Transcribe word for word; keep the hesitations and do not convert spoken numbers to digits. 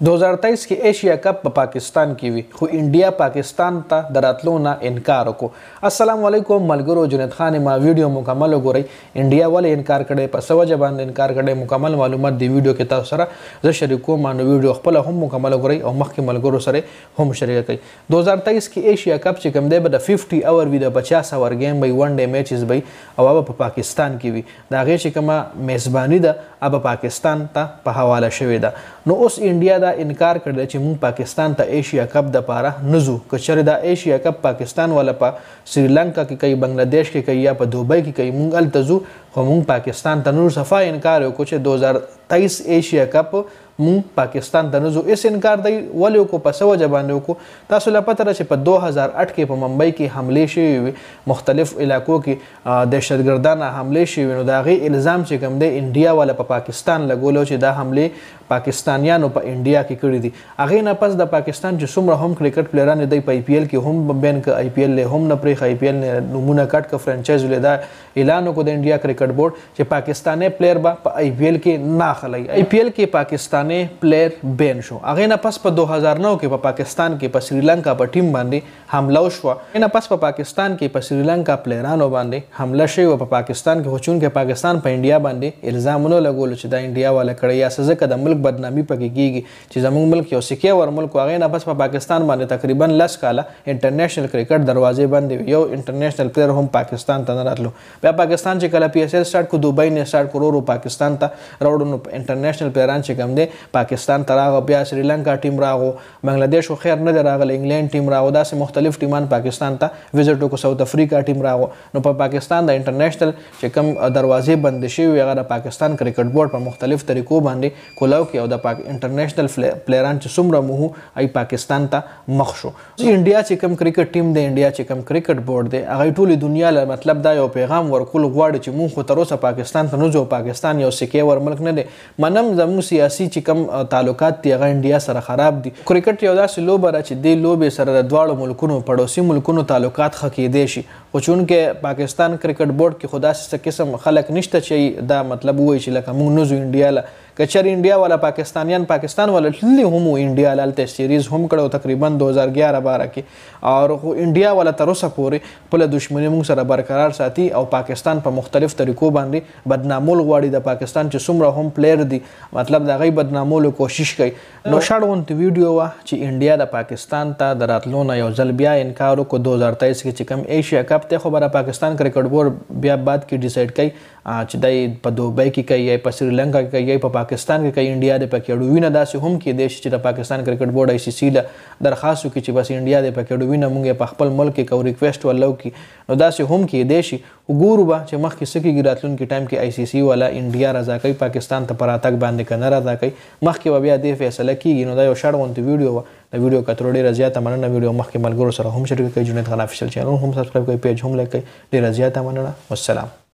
दो हज़ार तेईस के एशिया कप په پاکستان کې وي خو انډیا پاکستان ته دراتلو نه انکار وکړو. السلام علیکم ملګرو، جنید خان ما ویډیو مکمل وګورئ. انډیا ولې انکار کړي، په څه وجه باندې انکار کړي، مکمل معلومات دی ویډیو کې تاسو سره زه شریکوم. نو ویډیو خپل هم مکمل وګورئ او مخکې ملګرو سره هم شریک کړئ. دو هزار तेईس کې ایشیا کپ چې کوم دی به د پنځه اور وي، د پچاس اور گیم به ون ډے میچز به او هغه په پاکستان کې وي. دا غي چې کومه میزبانی ده هغه پاکستان ته په حواله شوې ده. نو اوس انډیا دا انکار کړی چې موږ پاکستان ته ایشیا کپ د پاره نزو. که چېرې دا ایشیا کپ پاکستان والا په سریلانکا کې کوي، بنگلاديش کې کوي یا په دوبۍ کې کوي، موږ هلته ځو خو موږ پاکستان ته نور صفا انکار وکړو چې دو هزار तेईस ایشیا کپ مون پاکستان ته نزو. اس انکار دی ولې وکړو، په څه وجه باندې وکړو؟ تاسو له پته ده چې په دو هزار آठ کې په ممبئی کې حملې شوې وي، مختلف علاقو کې دهشتګردانه حملې شوې. نو د هغې الزام چې کوم دی انډیا والا په پاکستان لګولو چې دا حملې پاکستانیانو په انډیا کې کړي دي. هغې نه پس د پاکستان چې څومره هم کرکټ پلیران دی په آی پی ایل کې هم بین که آی پی ایل هم نه پرېښه، آی پی ایل نومونه کټ که فرانچایز ولې دا اعلان وکړو د انډیا کرکټ بورډ چې پاکستاني پلیر به په آی پی ایل کې نه اخلي. آی پی ایل کې پاکستاني پلیر بین شو. هغې نه پس په دو هزار نو کې په پاکستان کې په سریلانکا په ټیم باندې حمله وشوه. هغې نه پس په پاکستان کې په سریلانکا پلیرانو باندې حمله شوې وه په پاکستان کې. خو چونکې پاکستان په انډیا باندې الزامونه لګولو چې دا انډیا والا کړی یا څه ځکه د ملک بدنامي پکې کېږي چې زموږ ملک یو سکې ور ملک و. هغې نه پس په پاکستان باندې تقریبا لس کاله انټرنیشنل کرکټ دروازې بندې وي، یو انټرنیشنل پلیر هم پاکستان ته نه راتلو. بیا پاکستان چې کله پی ایس ایل سټارټ کړو، دوبۍ نه سټارټ کړو، ورو پاکستان ته راوړو. نو انټرنیشنل پلیران چې کوم دی پاکستان ته راغو، بیا سریلانکا ټیم راغو، بنگلاديش خو خیر نه دی راغلی، انګلینډ ټیم راغو، داسې مختلف ټیمان پاکستان ته وزټ وکړو، ساوت افریقا ټیم راغو. نو په پاکستان د انټرنیشنل چې کوم دروازې بندې شوي هغه د پاکستان کرکټ بورډ په مختلف طریقو باندې کولاو کې او د انټرنیشنل پلیران چې څومره مو ای پاکستان ته مخ شو. انډیا چې کوم کرکټ ټیم دی، انډیا چې کوم کرکټ بورډ دی، هغه ټولې دنیا له مطلب دا یو پیغام ورکول غواړي چې مونږ خو تر اوسه پاکستان ته نه ځو، پاکستان یو سکې ور ملک نه دی. منم زموږ سیاسي چې کوم تعلقات دي هغه انډیا سره خراب دي. کرکټ یو داسې لوبه ده چې دې لوبې سره د دواړو ملکونو پړوسي ملکونو تعلقات ښه کیدی شي. خو چونکې پاکستان کرکټ بورډ کې خو داسې قسم خلک نشته چې دا مطلب ووایي چې لکه موږ نه ځو انډیا له. که چېرې انډیا والا پاکستانیان پاکستان والا تللي هم وو، انډیا له هلته سیریز هم کړی تقریبا دو هزار گیارہ باره کې. او خو انډیا والا تر اوسه پورې خپله دښمني موږ سره برقرار ساتي او پاکستان په مختلف طریقو باندې بدنامول غواړي. د پاکستان چې څومره هم پلیر دي مطلب د هغوی بدنامولو کوشش کوي. نو شاړ غوندې ویډیو وه چې انډیا د پاکستان ته د راتلو نه یو ځل بیا انکار وکړو. دو هزار तेईस کې چې کوم ایشیا کپ دی خو به د پاکستان کرکټ بورډ بیا بعد کې ډیسایډ کوي چې دی په دوبۍ کې کوي یا په سریلانکا کې کوي یا په پاکستان کې کوي. انډیا د پکې اډوینه داسې هم کېدی شي چې د پاکستان کرکټ بورډ آی سی سی له درخواست وکړي چې بس انډیا د پکې اډوینه موږ په خپل ملک کې کوو، ریکویسټ ولو کړي. نو داسې هم کېدی شي. وګورو به چې مخکې څه کېږي راتلونکي ټایم کې آی سی سی والا انډیا رضا کوي پاکستان ته په راتګ باندې که نه رضا کوي. مخکې به بیا دې فیصله کېږي. نو دا یو شاړ غوندې ویډیو وه. د ویډیو کتلو ډېره زیاته مننه. ویډیو مخکې ملګرو سره هم شریک کړئ، جنید خان افیشل چینل هم سبسکرایب کړئ، پیج هم لایک کړئ. ډېره زیاته مننه. والسلام.